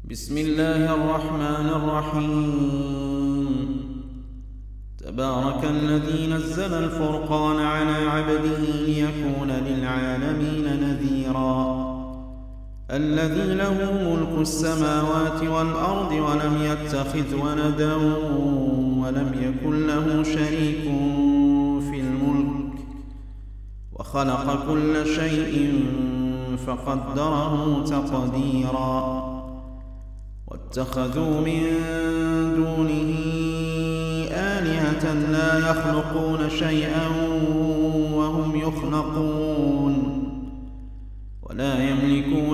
بسم الله الرحمن الرحيم. تبارك الذي نزل الفرقان على عبده ليكون للعالمين نذيرا. الذي له ملك السماوات والأرض ولم يتخذ ولدا ولم يكن له شريك في الملك وخلق كل شيء فقدره تقديرا. واتخذوا من دونه آلهة لا يخلقون شيئا وهم يخلقون ولا يملكون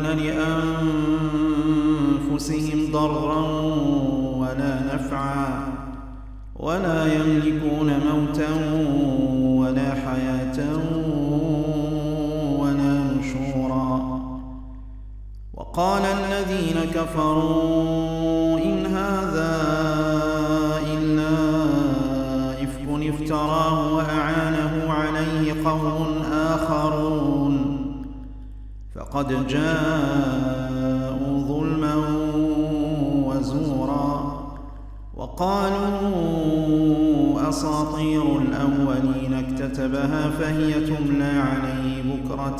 لأنفسهم ضرا ولا نفعا ولا يملكون موتا ولا حياة ولا نشورا. وقال الذين كفروا إن هذا إلا إفك افتراه وأعانه عليه قوم آخرون فقد جاءوا ظلما وزورا. وقالوا أساطير الأولين اكتتبها فهي تملى عليه بكرة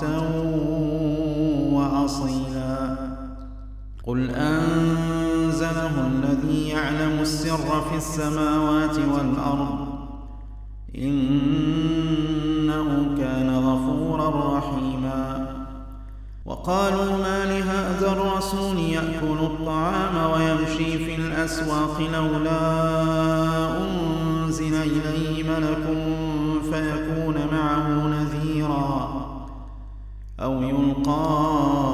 وأصيلا. قل أنزله الذي يعلم السر في السماوات والأرض إنه كان غفورا رحيما. وقالوا ما لهذا الرسول يأكل الطعام ويمشي في الأسواق لولا أنزل إليه ملك فيكون معه نذيرا أو يلقى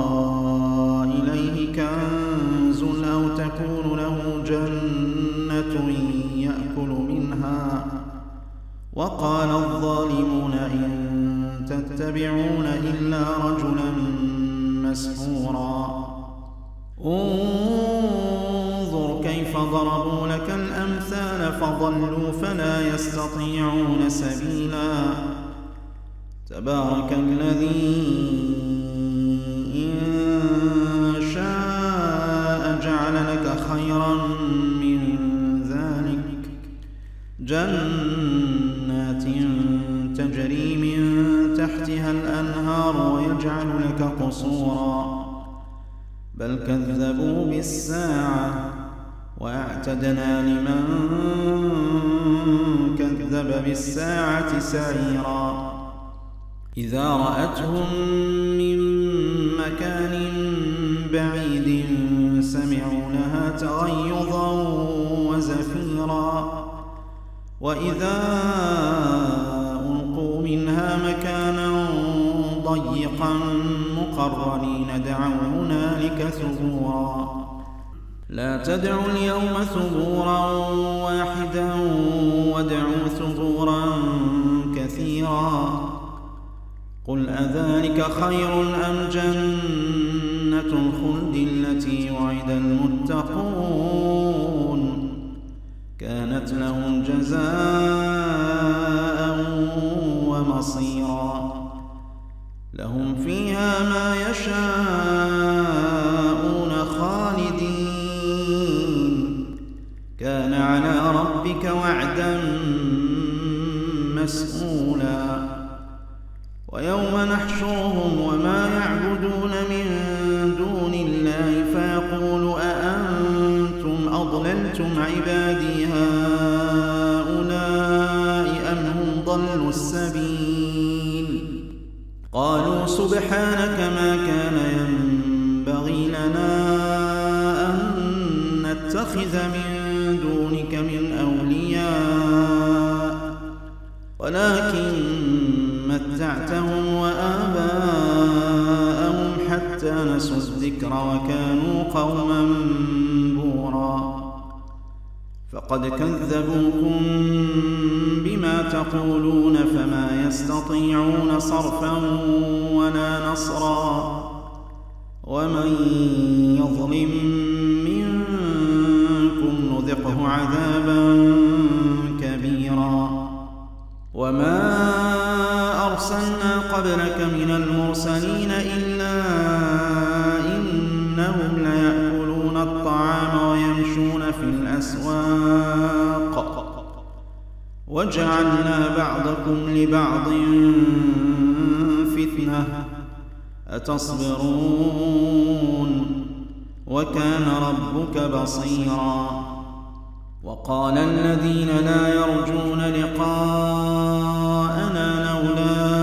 إليه كنز أو تكون له جنة يأكل منها. وقال الظالمون إن تتبعون إلا رجلا مسحورا. انظر كيف ضربوا لك الأمثال فضلوا فلا يستطيعون سبيلا. تبارك الذي إن شاء جعل لك خيرا من ذلك جنات تجري من تحتها الأنهار ويجعل لك قصورا بل كذبوا بالساعة وأعتدنا لمن كذب بالساعة سعيرا. إذا رأتهم من مكان بعيد سمعوا لها تغيظا وزفيرا وإذا ألقوا منها مكانا ضيقا مقرنين دعوا هنالك ثبورا. لا تدعوا اليوم ثبورا واحدا وادعوا ثبورا كثيرا. قل أذلك خير أم جنة الخلد التي وعد المتقون كانت لهم جزاء ومصيرا. لهم فيها ما يشاءون خالدين كان على ربك وعدا مسئولا. ويوم نحشرهم وما يعبدون من دون الله فيقول أأنتم أضللتم عبادي هؤلاء أم هم ضلوا السبيل. قالوا سبحانك ما كان ينبغي لنا أن نتخذ من دونك من أولياء ولكن متعتهم وآباءهم حتى نسوا الذكر وكانوا قوما بورا. فقد كذبوكم بما تقولون فما يستطيعون صرفا ولا نصرا. ومن يظلم منكم نذقه عذابا كبيرا. وما أرسلنا قبلك من المرسلين إلا إنهم ليأكلون الطعام يمشون في الأسواق وجعلنا بعضكم لبعض فتنة أتصبرون وكان ربك بصيرا. وقال الذين لا يرجون لقاءنا لولا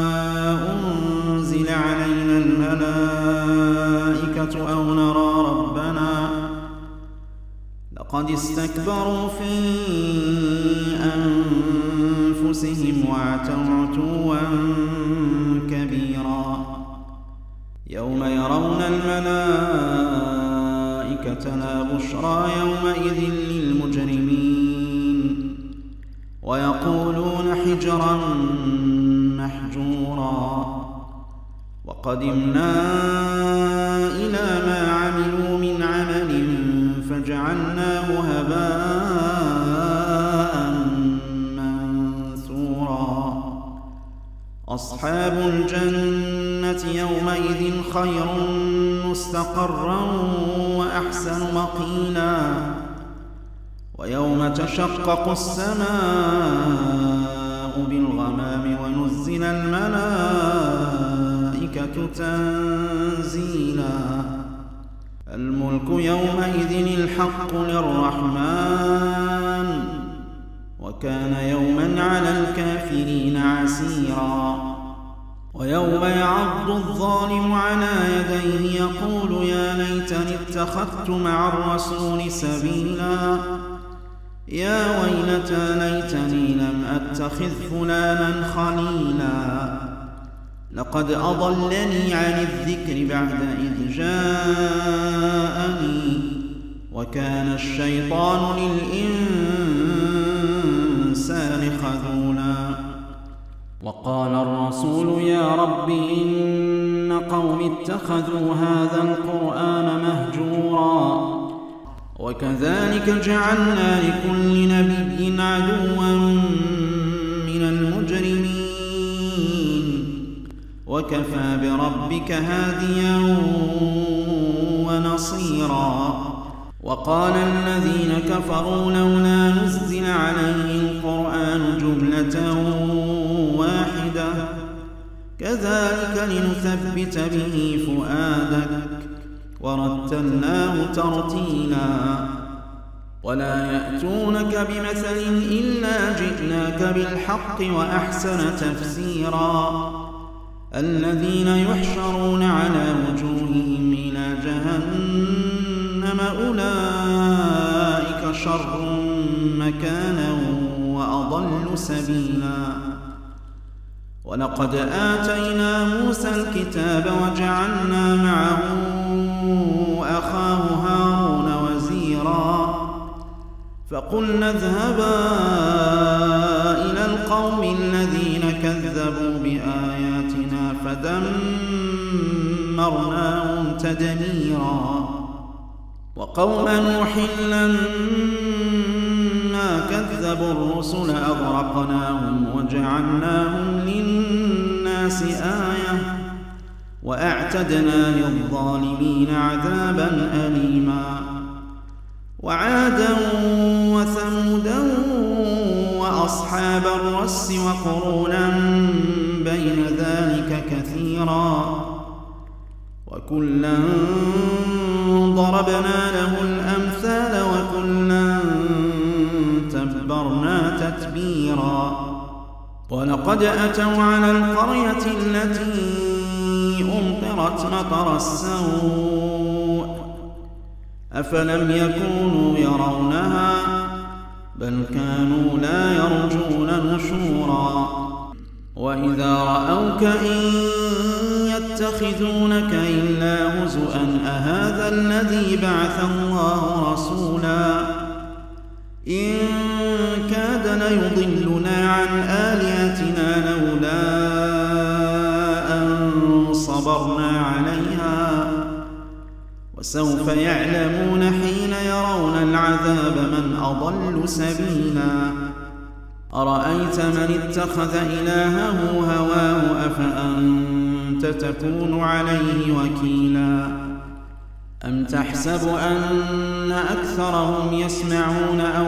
أنزل علينا الملائكة أو نرى ربنا لقد استكبروا في أنفسهم وعتوا عتوا كبيرا. يوم يرون الملائكة لا بشرى يومئذ للمجرمين ويقولون حجرا محجورا. وقدمنا إلى ما عملوا من عمل فجعلناه هباء منثورا. أصحاب الجنة يومئذ خير مستقرا وأحسن مقيلا. ويوم تشقق السماء بالغمام ونزل الملائكة تنزيلا. الملك يومئذ الحق للرحمن وكان يوما على الكافرين عسيرا. ويوم يعض الظالم على يديه يقول يا ليتني اتخذت مع الرسول سبيلا. يا ويلتى ليتني لم أتخذ فلانا خليلا. لقد أضلني عن الذكر بعد إذ جاءني وكان الشيطان للإنسان خذولا. وقال الرسول يا رب إن قوم اتخذوا هذا القرآن مهجورا. وكذلك جعلنا لكل نبي عدوا من المجرمين وكفى بربك هاديا ونصيرا. وقال الذين كفروا لولا نزل عليه القرآن جملة واحدة كذلك لنثبت به فؤادك ورتلناه ترتيلا. ولا يأتونك بمثل إلا جئناك بالحق وأحسن تفسيرا. الذين يحشرون على وجوههم إلى جهنم أولئك شر مكانا وأضل سبيلا. ولقد آتينا موسى الكتاب وجعلنا معه أخاه هارون وزيرا. فقلنا اذهبا إلى القوم الذين كذبوا بآياتنا فدمرناهم تدميرا. وقوم نوح لما كذبوا الرسل أغرقناهم وجعلناهم للناس آية وأعتدنا للظالمين عذابا أليما. وعادا وثمودا وأصحاب الرس وقرونا بين ذلك كثيرا. وكلا ضربنا له الأمثال وكلا تبرنا تتبيرا. ولقد أتوا على القرية التي أمطرت مطر السوء أفلم يكونوا يرونها بل كانوا لا يرجون نشورا. وإذا رأوك إن يتخذونك إلا هزؤا أهذا الذي بعث الله رسولا. إن كاد ليضلنا عن آلهتنا لولا أن صبرنا عليها. وسوف يعلمون حين يرون العذاب من أضل سبيلا. أرأيت من اتخذ إلهه هواه أفأنت تكون عليه وكيلا. أم تحسب أن أكثرهم يسمعون أو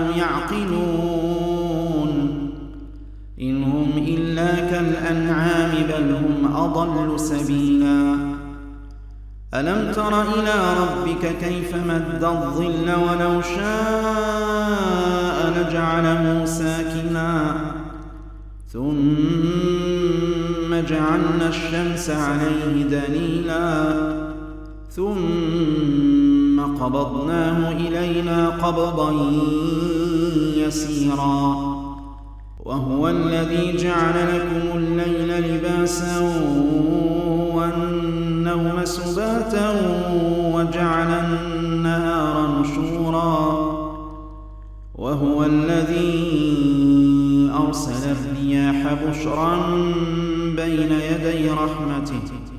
يعقلون إن هم إلا كالأنعام بل هم أضل سبيلا ألم تر إلى ربك كيف مد الظل ولو شاء لجعله ساكنا ثم جعلنا الشمس عليه دليلا ثم قبضناه إلينا قبضا يسيرا وهو الذي جعل لكم الليل لباسا والنوم سباتا وجعل النهار نشورا وهو الذي أرسل الرياح بشرا بين يدي رحمته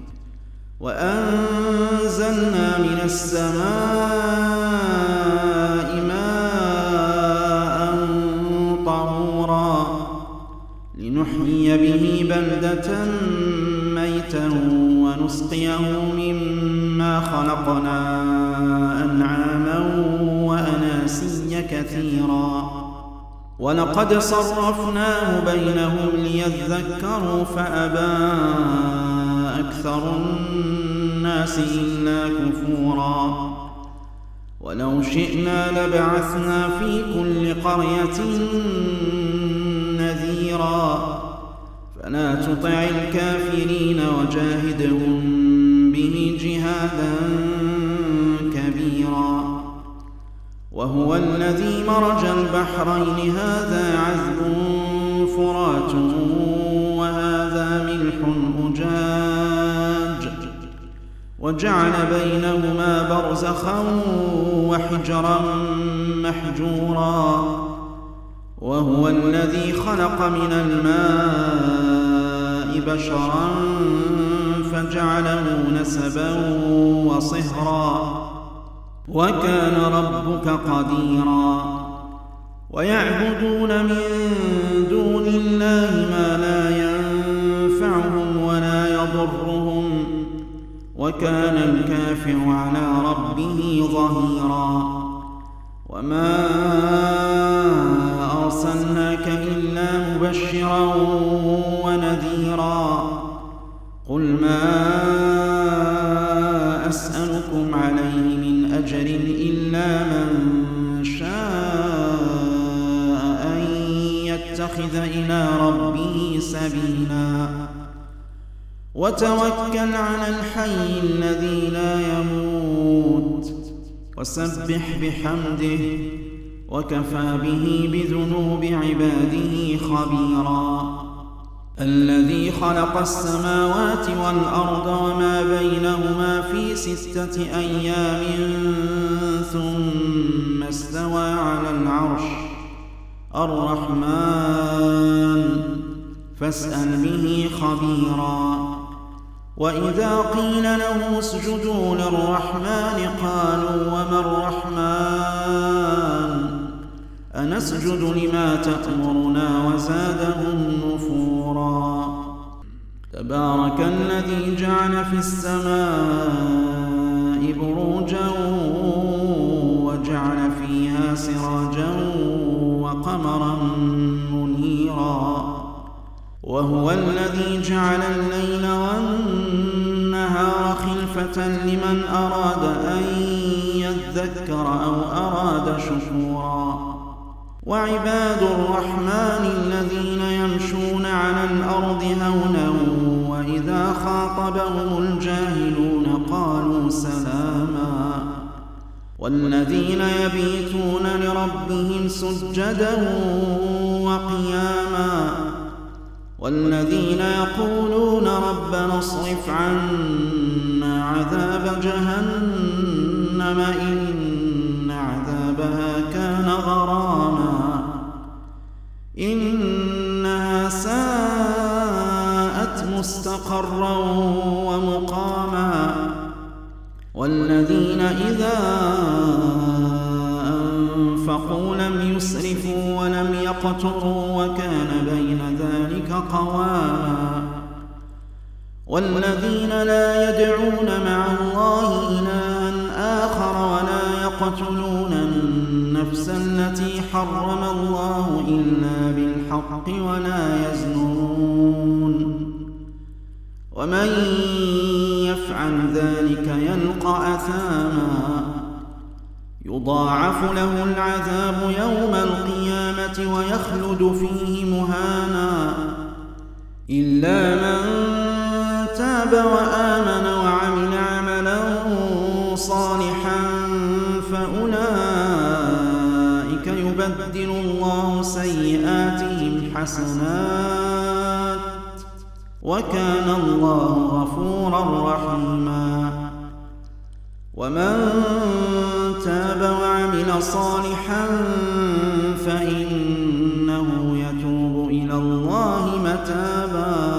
وأنزلنا من السماء ماء طهورا لنحيي به بلدة ميتا ونسقيه مما خلقنا أنعاما وأناسيا كثيرا ولقد صرفناه بينهم ليذكروا فأبى أكثر الناس إلا كفورا ولو شئنا لبعثنا في كل قرية نذيرا فلا تطع الكافرين وجاهدهم به جهادا كبيرا وهو الذي مرج البحرين هذا عذب فرات وهذا ملح أجاج وجعل بينهما برزخا وحجرا محجورا وهو الذي خلق من الماء بشرا فجعله نسبا وصهرا وكان ربك قديرا ويعبدون من دون الله ما لا ينفعهم ولا يضرهم وكان الكافر على ربه ظهيرا وما أرسلناك إلا مبشرا ونذيرا قل ما أسألكم عليه من أجر إلا من شاء أن يتخذ إلى ربه سبيلا وتوكل على الحي الذي لا يموت وسبح بحمده وكفى به بذنوب عباده خبيرا الذي خلق السماوات والأرض وما بينهما في 6 أيام ثم استوى على العرش الرحمن فاسأل به خبيرا وإذا قيل له اسجدوا للرحمن قالوا وما الرحمن أنسجد لما تأمرنا وزادهم نفورا تبارك الذي جعل في السماء بروجا وجعل فيها سراجا وقمرا منيرا وهو الذي جعل الليل والنهار خلفة لمن أراد أن يذكر أو أراد شكورا وعباد الرحمن الذين يمشون على الأرض هونا وإذا خاطبهم الجاهلون قالوا سلاما والذين يبيتون لربهم سجدا وقياما والذين يقولون ربنا اصرف عنا عذاب جهنم إن عذابها كان غراما إنها ساءت مستقرا ومقاما والذين إذا أنفقوا لم يسرفوا ولم يقتروا وكان بين ذلك قواما والذين لا يدعون مع الله إلها يقتلون النفس التي حرم الله إلا بالحق ولا يزنون ومن يفعل ذلك يلقى أثاما يضاعف له العذاب يوم القيامة ويخلد فيه مهانا إلا من تاب وآمن وعمل عملا صالحا فأولئك يبدل الله سيئاتهم حسنات وكان الله غفورا رحيما ومن تاب وعمل صالحا فإنه يتوب إلى الله متابا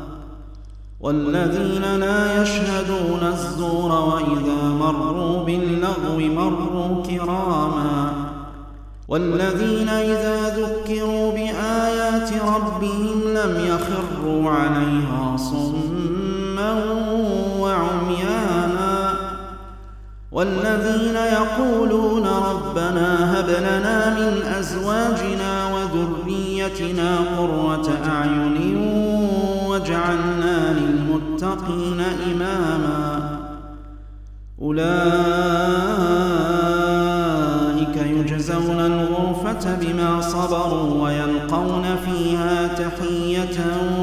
والذين لا يشهدون الزور وإذا مروا باللغو مروا كراما والذين إذا ذكروا بآيات ربهم لم يخروا عليها صما وعميانا والذين يقولون ربنا هب لنا من أزواجنا وذريتنا قرة أعين واجعلنا للمتقين إماما أولئك يجزون الغرفة بما صبروا ويلقون فيها تحية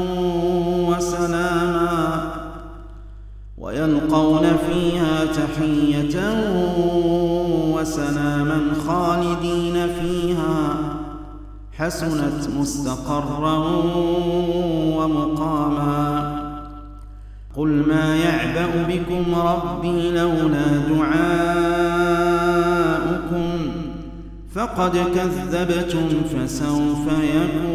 وسلاما خالدين فيها حسنت مستقرا ومقاما قل ما يعبأ بكم ربي لولا دعاؤكم فقد كذبتم فسوف يكون